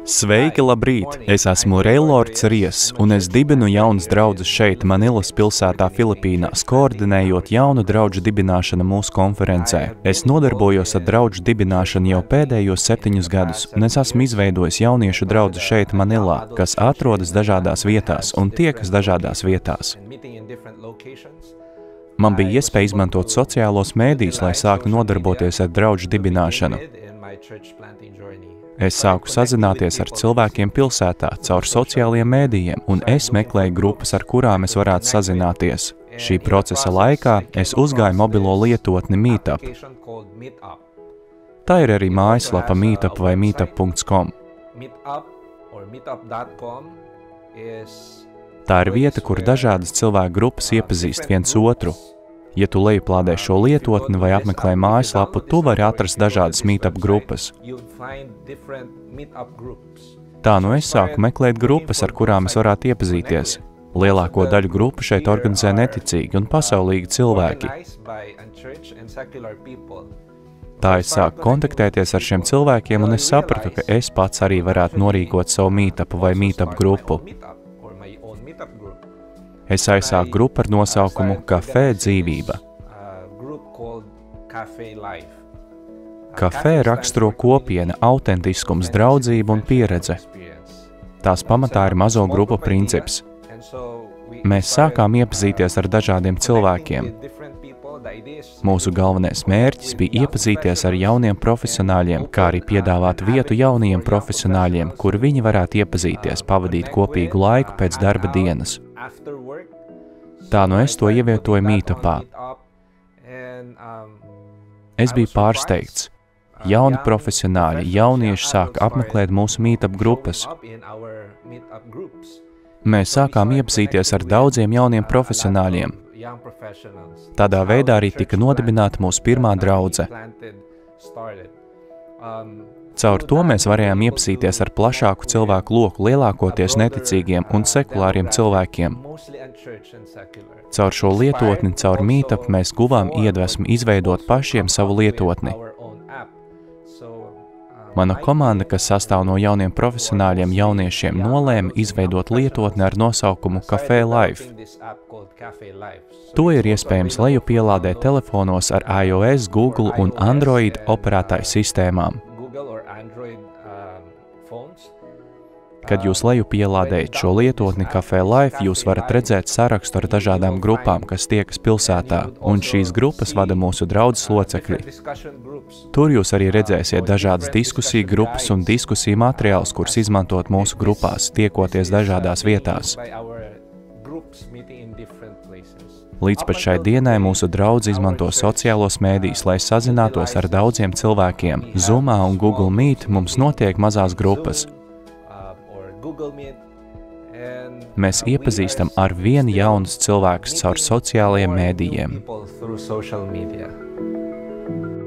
Sveiki, labrīt! Es esmu Reilords Ries, un es dibinu jaunas draudzes šeit, Manilas pilsētā, Filipīnās, koordinējot jaunu draudžu dibināšanu mūsu konferencē. Es nodarbojos ar draudžu dibināšanu jau pēdējos 7 gadus, un es esmu izveidojis jauniešu draudzi šeit, Manilā, kas atrodas dažādās vietās un tiekas dažādās vietās. Man bija iespēja izmantot sociālos mēdījus, lai sāktu nodarboties ar draudžu dibināšanu. Es sāku sazināties ar cilvēkiem pilsētā caur sociālajiem mēdījiem, un es meklēju grupas, ar kurām es varētu sazināties. Šī procesa laikā es uzgāju mobilo lietotni Meetup. Tā ir arī mājaslapa Meetup vai meetup.com. Tā ir vieta, kur dažādas cilvēku grupas iepazīst viens otru. Ja tu lejuplādē šo lietotni vai apmeklē mājaslapu, tu vari atrast dažādas Meetup grupas. Tā nu es sāku meklēt grupas, ar kurām es varētu iepazīties. Lielāko daļu grupu šeit organizē neticīgi un pasaulīgi cilvēki. Tā es sāku kontaktēties ar šiem cilvēkiem, un es sapratu, ka es pats arī varētu norīkot savu Meetup vai Meetup grupu. Es aizsāku grupu ar nosaukumu Kafē dzīvība. Kafē raksturo kopiena, autentiskums, draudzība un pieredze. Tās pamatā ir mazo grupu princips. Mēs sākām iepazīties ar dažādiem cilvēkiem. Mūsu galvenais mērķis bija iepazīties ar jauniem profesionāļiem, kā arī piedāvāt vietu jaunajiem profesionāļiem, kur viņi varētu iepazīties, pavadīt kopīgu laiku pēc darba dienas. Tā nu es to ievietoju Meetupā. Es biju pārsteigts. Jauni profesionāļi, jaunieši sāka apmeklēt mūsu Meetup grupas. Mēs sākām iepazīties ar daudziem jauniem profesionāļiem. Tādā veidā arī tika nodibināta mūsu pirmā draudze. Caur to mēs varējām iepazīties ar plašāku cilvēku loku, lielākoties neticīgiem un sekulāriem cilvēkiem. Caur šo lietotni, caur Meetup, mēs guvām iedvesmu izveidot pašiem savu lietotni. Mana komanda, kas sastāv no jauniem profesionāļiem jauniešiem, nolēma izveidot lietotni ar nosaukumu Café Life. To ir iespējams lejupielādēt telefonos ar iOS, Google un Android operētāju sistēmām. Kad jūs lejupielādējat šo lietotni Café Life, jūs varat redzēt sarakstu ar dažādām grupām, kas tiekas pilsētā, un šīs grupas vada mūsu draudzes locekļi. Tur jūs arī redzēsiet dažādas diskusiju grupas un diskusiju materiālus, kurus izmantot mūsu grupās, tiekoties dažādās vietās. Līdz pat šai dienai mūsu draudze izmanto sociālos mēdījus, lai sazinātos ar daudziem cilvēkiem. Zoomā un Google Meet mums notiek mazās grupas. Mēs iepazīstam ar vien jaunus cilvēkus caur sociālajiem mēdījiem.